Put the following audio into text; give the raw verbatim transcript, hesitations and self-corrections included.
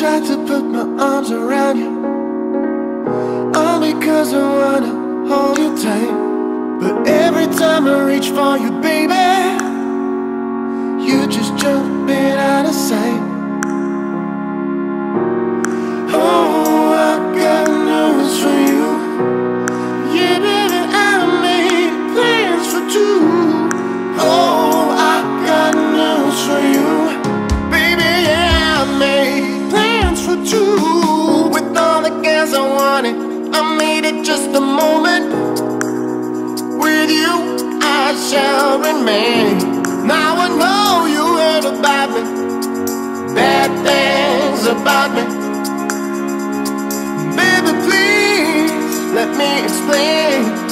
tried to put my arms around you, all because I wanna hold you tight. But every time I reach for you, baby, you just jump in out of sight. Oh, I got news for you. Yeah, baby, I made plans for two. Oh, I got news for you. Baby, yeah, I made plans for two. With all the gas I wanted, I made it just a moment. With you, I shall remain. Now I know you heard about me, bad things about me. Baby, please, let me explain.